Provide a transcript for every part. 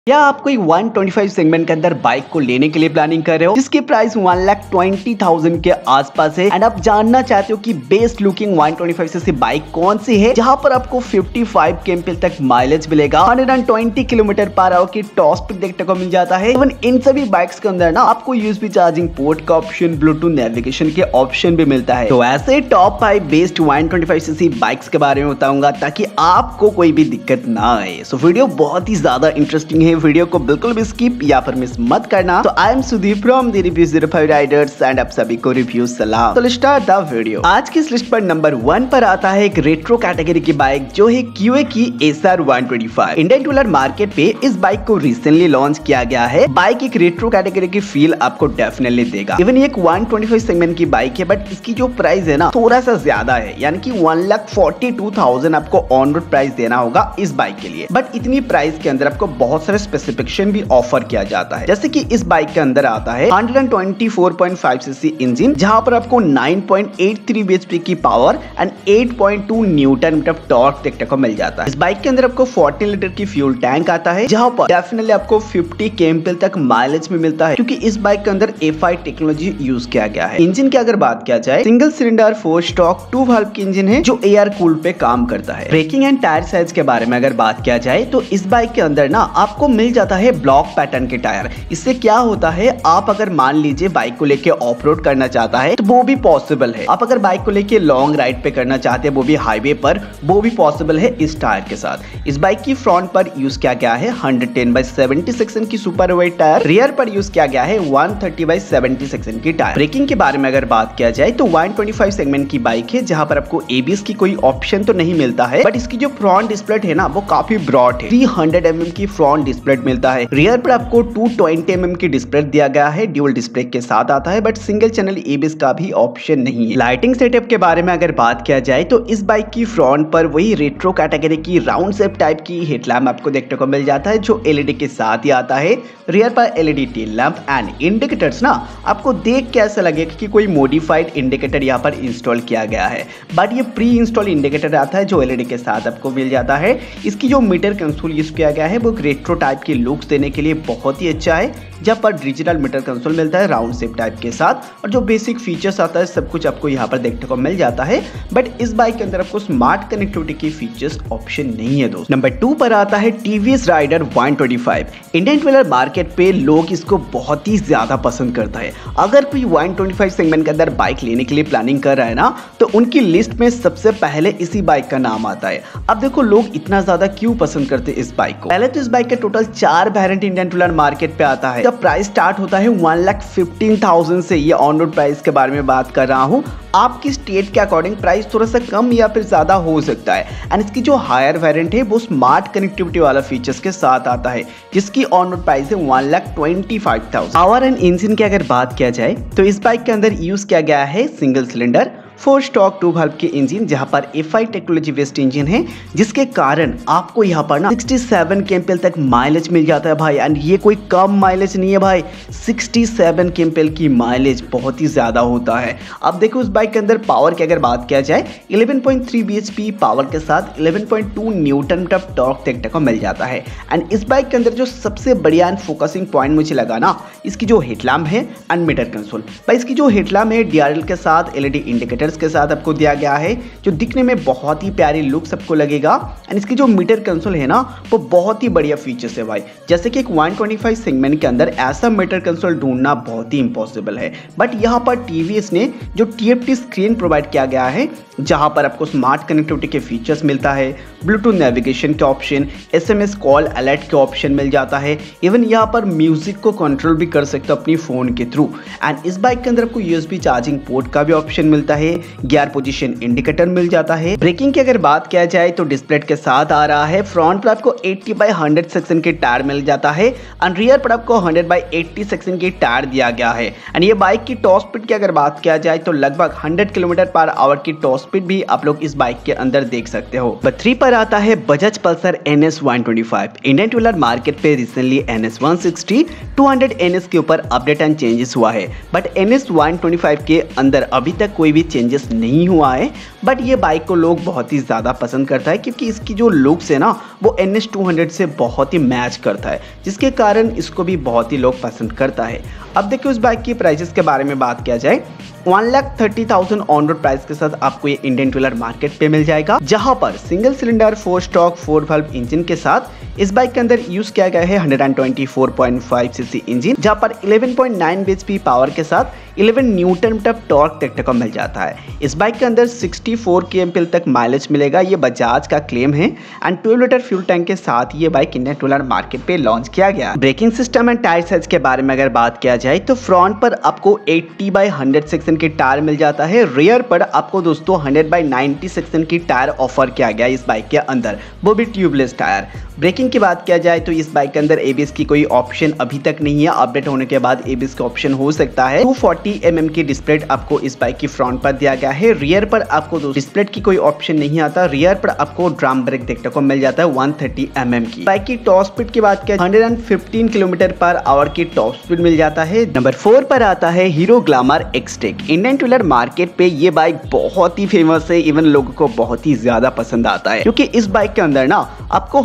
क्या आप कोई 125 सेगमेंट के अंदर बाइक को लेने के लिए प्लानिंग कर रहे हो जिसकी प्राइस 1,20,000 के आसपास है एंड आप जानना चाहते हो कि बेस्ट लुकिंग 125 सीसी बाइक कौन सी है जहां पर आपको 55 kmph तक माइलेज मिलेगा, 120 किलोमीटर पर आवर की टॉप स्पीड देखने को मिल जाता है। इवन इन सभी बाइक्स के अंदर ना आपको यूएसबी चार्जिंग पोर्ट का ऑप्शन, ब्लूटूथ नेविगेशन के ऑप्शन भी मिलता है। तो ऐसे टॉप 5 बेस्ट 125 सीसी बाइक्स के बारे में बताऊंगा ताकि आपको कोई भी दिक्कत ना आए। सो वीडियो बहुत ही ज्यादा इंटरेस्टिंग है, वीडियो को बिल्कुल भी स्किप या फिर मिस मत करना। तो I am Sudeep from the review 05 riders and आप सभी को रिव्यू सलाम। तो लेट्स स्टार्ट द वीडियो। आज की इस लिस्ट पर नंबर 1 पर आता है एक रेट्रो कैटेगरी की बाइक जो है QA की SR 125। इंडियन टूलर मार्केट पे इस बाइक को रिसेंटली लॉन्च किया गया है। बाइक एक रेट्रो कैटेगरी की फील आपको डेफिनेटली देगा। इवन ये एक 125 सेगमेंट की बाइक है बट इसकी जो प्राइस है ना थोड़ा सा ज्यादा है, यानी कि 1,42,000 आपको ऑन रोड प्राइस देना होगा इस बाइक के लिए। बट इतनी प्राइस के अंदर आपको बहुत सारे स्पेसिफिकेशन भी ऑफर किया जाता है, जैसे कि इस बाइक के अंदर आता है 124.5 सीसी इंजन जहां पर आपको 9.83 bhp की power and 8.2 newton metre torque देखने को मिल जाता है। इस बाइक के अंदर आपको 40 लीटर की फ्यूल टैंक आता है जहां पर डेफिनेटली आपको 50 kmph तक माइलेज में मिलता है क्योंकि इस बाइक के अंदर FI टेक्नोलॉजी यूज किया गया है। इंजन की अगर बात किया जाए सिंगल सिलेंडर 4 स्टॉक 2 वाल्व की इंजन है जो एयर कूल पे काम करता है। ब्रेकिंग एंड टायर साइज के बारे में अगर बात किया जाए तो इस बाइक के अंदर ना आपको मिल जाता है ब्लॉक पैटर्न के टायर। इससे क्या होता है, आप अगर मान लीजिए बाइक को लेके ऑफ रोड करना चाहता है तो वो भी पॉसिबल है। आप अगर बाइक को लेके लॉन्ग राइड पे करना चाहते हैं वो भी हाईवे पर, वो भी पॉसिबल है इस टायर के साथ। इस बाइक की फ्रंट पर यूज किया गया है 110/70 सेक्शन की सुपर वेट टायर, रियर पर यूज किया गया है 130/70 सेक्शन की टायर। ब्रेकिंग के बारे में अगर बात किया जाए तो 125 सेगमेंट की बाइक है जहां पर आपको ABS की कोई ऑप्शन तो नहीं मिलता है बट इसकी जो फ्रंट डिस्प्ले है ना वो काफी ब्रॉड है। 300 mm की फ्रंट डिस्प्ले मिलता है। रियर पर आपको 220 mm की डिस्प्ले दिया गया है, ड्यूल डिस्प्ले के साथ आता है बट सिंगल चैनल ABS का भी ऑप्शन नहीं है। लाइटिंग सेटअप के बारे में अगर बात किया जाए तो इस बाइक की फ्रंट पर वही रेट्रो कैटेगरी की राउंड शेप टाइप की हेडलैम्प आपको देखने को मिल जाता है जो LED के साथ ही आता है। रियर पर LED tail lamp and indicators ना आपको देख के ऐसा लगेगा कि कोई मॉडिफाइड इंडिकेटर यहाँ पर इंस्टॉल किया गया है बट ये प्री इंस्टॉल इंडिकेटर आता है जो LED के साथ आपको मिल जाता है। इसकी जो मीटर कंसोल यूज किया गया है वो रेट्रो टाइप की लुक्स देने के लिए बहुत ही अच्छा है जहां पर डिजिटल मीटर कंसोल मिलता है राउंड शेप टाइप के साथ और जो बेसिक फीचर्स आता है सब कुछ आपको यहाँ पर देखने को मिल जाता है। बट इस बाइक के अंदर आपको स्मार्ट कनेक्टिविटी की फीचर्स ऑप्शन नहीं है दोस्तों। नंबर 2 पर आता है TVS Raider 125। Indian two wheeler market पे लोग इसको बहुत ही ज्यादा पसंद करता है। अगर कोई 125 सेगमेंट के अंदर बाइक लेने के लिए प्लानिंग कर रहा है ना तो उनकी लिस्ट में सबसे पहले इसी बाइक का नाम आता है। अब देखो लोग इतना ज्यादा क्यों पसंद करते हैं इस बाइक को। पहले तो इस बाइक के total 4 variant Indian two wheeler market पे आता है। प्राइस स्टार्ट होता है 1,15,000 से। ये ऑन रोड प्राइस के बारे में बात कर रहा हूँ। आपकी स्टेट के अकॉर्डिंग प्राइस थोड़ा सा कम या फिर ज्यादा हो सकता है। एंड इसकी जो हायर वेरिएंट है वो स्मार्ट कनेक्टिविटी वाला फीचर्स के साथ आता है जिसकी ऑन रोड प्राइस है 1,25,000। पावर एंड इंजन की अगर बात किया जाए तो इस बाइक के अंदर यूज किया गया है सिंगल सिलेंडर 4 स्टॉक 2 वाल्व के इंजन जहां पर FI टेक्नोलॉजी बेस्ड इंजन है जिसके कारण आपको यहाँ पर ना 67 kmph तक माइलेज मिल जाता है भाई। एंड ये कोई कम माइलेज नहीं है भाई, 67 kmph की माइलेज बहुत ही ज्यादा होता है। अब देखो इस बाइक के अंदर पावर की अगर बात किया जाए 11.3 bhp पावर के साथ 11.2 न्यूटन मीटर टॉर्क देखने को मिल जाता है। एंड इस बाइक के अंदर जो सबसे बढ़िया एंड फोकसिंग पॉइंट मुझे लगा ना इसकी जो हेडलैम्प है एंड मीटर कंसोल। भाई इसकी जो हेडलैम्प है DRL के साथ LED इंडिकेटर के साथ आपको दिया गया है जो दिखने में बहुत ही प्यारी लुक सबको लगेगा। एंड इसकी जो मीटर कंसोल है ना वो बहुत ही बढ़िया फीचर्स है भाई। जैसे कि एक 125 सेगमेंट के अंदर ऐसा मीटर कंसोल ढूंढना बहुत ही इम्पॉसिबल है बट यहाँ पर TVS ने जो TFT स्क्रीन प्रोवाइड किया गया है जहां पर आपको स्मार्ट कनेक्टिविटी के फीचर्स मिलता है, ब्लूटूथ नेविगेशन के ऑप्शन, SMS कॉल अलर्ट के ऑप्शन मिल जाता है। इवन यहाँ पर म्यूजिक को कंट्रोल भी कर सकते हो अपनी फोन के थ्रू। एंड इस बाइक के अंदर आपको USB चार्जिंग पोर्ट का भी ऑप्शन मिलता है, गियर पोजीशन इंडिकेटर मिल जाता है। ब्रेकिंग की अगर बात किया जाए तो डिस्प्ले के साथ आ रहा है। फ्रंट पर आपको 80/100 सेक्शन के टायर मिल जाता है एंड रियर पर आपको 100/80 सेक्शन की टायर दिया गया है। एंड ये बाइक की टॉप स्पीड की अगर बात किया जाए तो लगभग 100 किलोमीटर पर आवर की टॉप स्पीड भी आप लोग इस बाइक के अंदर देख सकते हो। नंबर 3 पर आता है Bajaj Pulsar NS 125। Indian two wheeler market पे रिसेंटली NS 160 200 NS के ऊपर अपडेट एंड चेंजेस हुआ है बट NS 125 के अंदर अभी तक कोई भी चेंजेस चेंजेस नहीं हुआ है, बट ये बाइक को लोग बहुत ही ज़्यादा पसंद करता है क्योंकि इसकी जो लुक्स है ना वो NS200 से बहुत ही मैच करता है, जिसके कारण इसको भी बहुत ही लोग पसंद करता है। अब देखिए उस बाइक की प्राइसेस के बारे में बात किया जाए, 1,30,000 ऑन रोड प्राइस के साथ आपको ये इंडियन टू व्हीलर मार्केट पे मिल जाएगा, जहां पर single cylinder 4 stroke 4 valve engine के साथ इस बाइक के अंदर यूज किया गया है 124.5 सीसी इंजन, जहां पर 11.9 bhp पावर के साथ 11 न्यूटन मीटर टॉर्क देखने को मिल जाता है। इस बाइक के अंदर 64 kmpl तक माइलेज मिलेगा, ये बजाज का क्लेम है एंड 12 लीटर फ्यूल टैंक के साथ ये bike Indian two wheeler market पे लॉन्च किया गया। Braking system and tyre size के बारे में अगर बात किया जाए तो फ्रंट पर आपको 80/100 सेक्शन की टायर मिल जाता है, रियर पर आपको दोस्तों 100/90 सेक्शन की टायर ऑफर किया गया इस बाइक के अंदर, वो भी ट्यूबलेस टायर। ब्रेकिंग की बात किया जाए तो इस बाइक के अंदर ABS की कोई ऑप्शन अभी तक नहीं है, अपडेट होने के बाद ABS का ऑप्शन हो सकता है। 240 mm की डिस्प्ले आपको इस बाइक की फ्रंट पर दिया गया है, रियर पर आपको डिस्प्ले की कोई ऑप्शन नहीं आता, रियर पर आपको ड्रम ब्रेक देखने को मिल जाता है 130 mm की। बाइक की टॉप स्पीड की बात किया 115 km/h की टॉप स्पीड मिल जाता है। नंबर 4 पर आता है Hero Glamour X-Tech। Indian two wheeler market पे ये बाइक बहुत ही फेमस है, इवन लोगों को बहुत ही ज्यादा पसंद आता है क्योंकि इस बाइक के अंदर ना आपको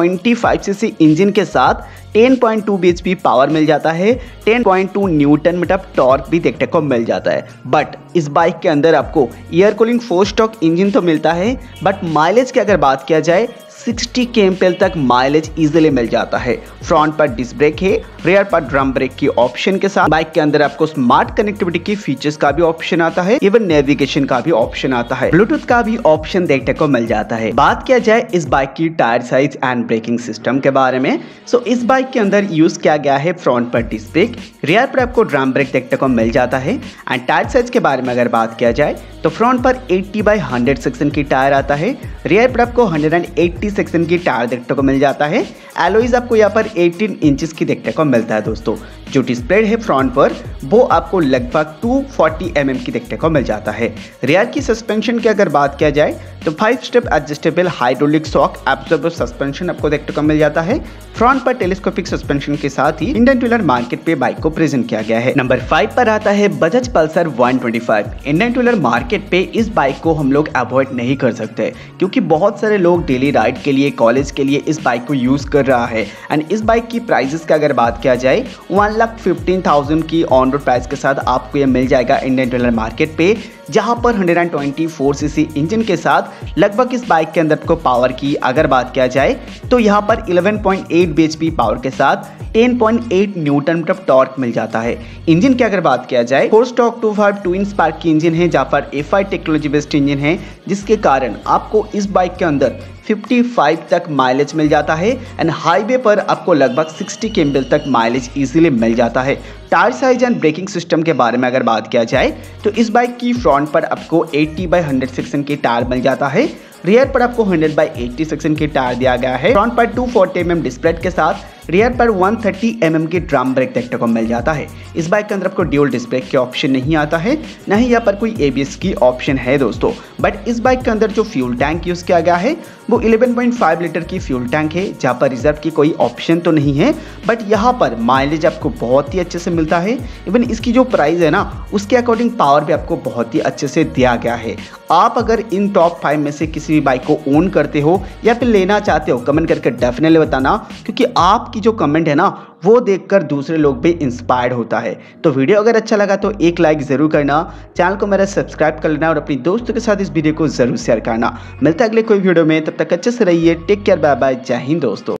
125 सीसी इंजन के साथ 10.2 bhp पावर मिल जाता है, 10.2 न्यूटन मीटर टॉर्क भी देखने को मिल जाता है। बट इस बाइक के अंदर आपको एयर कूलिंग 4 स्टॉक इंजन तो मिलता है, बट माइलेज की अगर बात किया जाए 60 kmpl तक माइलेज इजीली मिल जाता है। फ्रंट पर डिस्क ब्रेक है, रियर पर ड्रम ब्रेक की ऑप्शन के साथ बाइक के अंदर आपको स्मार्ट कनेक्टिविटी की फीचर्स का भी ऑप्शन आता है, इवन नेविगेशन का भी ऑप्शन आता है, ब्लूटूथ का भी ऑप्शन देखने को मिल जाता है। बात किया जाए इस बाइक की tyre size and braking system के बारे में, सो इस बाइक के अंदर यूज किया गया है फ्रंट पर डिस्क ब्रेक, रियर पर आपको ड्रम ब्रेक देखने को मिल जाता है। एंड टायर साइज के बारे में अगर बात किया जाए तो फ्रंट पर 80/100 सेक्शन की टायर आता है, रियर पर आपको 180 सेक्शन की टायर देखने को मिल जाता है। एलॉयज आपको यहाँ पर 18 इंचेस की देखने को मिलता है दोस्तों। जो डिस्प्ले है फ्रंट पर वो आपको लगभग 240 mm की देखने को मिल जाता है। रियर की सस्पेंशन की अगर बात किया जाए तो 5 step adjustable hydraulic shock absorber suspension आपको देखने को मिल जाता है। फ्रंट पर टेलीस्कोपिक सस्पेंशन के साथ ही इंडियन टू व्हीलर मार्केट पे बाइक को प्रेजेंट किया गया है। नंबर 5 पर आता है Bajaj Pulsar 125। Indian two wheeler market पे इस बाइक को हम लोग अवॉइड नहीं कर सकते क्योंकि बहुत सारे लोग डेली राइड के लिए, कॉलेज के लिए इस बाइक को यूज कर रहा है। एंड इस बाइक की प्राइसेस की अगर बात किया जाए 1,15,000 की ऑन रोड प्राइस के साथ आपको ये मिल जाएगा इंडियन टू व्हीलर मार्केट पे, जहां पर 124 सीसी इंजन के साथ लगभग इस बाइक के अंदर को पावर की अगर बात किया जाए तो यहाँ पर 11.8 bhp पावर के साथ 10.8 न्यूटन मीटर टॉर्क मिल जाता है। इंजन की अगर बात किया जाए 4 स्टॉक 2.5 ट्विन स्पार्क की इंजन है, जहाँ पर FI टेक्नोलॉजी बेस्ड इंजन है, जिसके कारण आपको इस बाइक के अंदर 55 तक माइलेज मिल जाता है एंड हाईवे पर आपको लगभग 60 kmpl तक माइलेज इजीली मिल जाता है। Tyre size and braking system के बारे में अगर बात किया जाए तो इस बाइक की फ्रंट पर आपको 80/100 सेक्शन की टायर मिल जाता है, रियर पर आपको 100/80 सेक्शन की टायर दिया गया है। फ्रंट पर 240 mm डिस्प्ले के साथ रियर पर 130 mm की ड्रम ब्रेक देखने को मिल जाता है। इस बाइक के अंदर आपको ड्यूल डिस्क ब्रेक के ऑप्शन नहीं आता है, न ही यहाँ पर कोई ABS की ऑप्शन है दोस्तों। बट इस बाइक के अंदर जो फ्यूल टैंक यूज किया गया है वो 11.5 लीटर की फ्यूल टैंक है, जहाँ पर रिजर्व की कोई ऑप्शन तो नहीं है, बट यहाँ पर माइलेज आपको बहुत ही अच्छे से मिलता है। इवन इसकी जो प्राइस है ना उसके अकॉर्डिंग पावर भी आपको बहुत ही अच्छे से दिया गया है। आप अगर इन टॉप 5 में से किसी भी बाइक को ओन करते हो या फिर लेना चाहते हो, कमेंट करके डेफिनेटली बताना, क्योंकि आपकी जो कमेंट है ना वो देखकर दूसरे लोग भी इंस्पायर्ड होता है। तो वीडियो अगर अच्छा लगा तो एक लाइक जरूर करना, चैनल को मेरा सब्सक्राइब कर लेना और अपनी दोस्तों के साथ इस वीडियो को जरूर शेयर करना। मिलता है अगले कोई वीडियो में, तब तक अच्छे से रहिए, टेक केयर, बाय बाय, जय हिंद दोस्तों।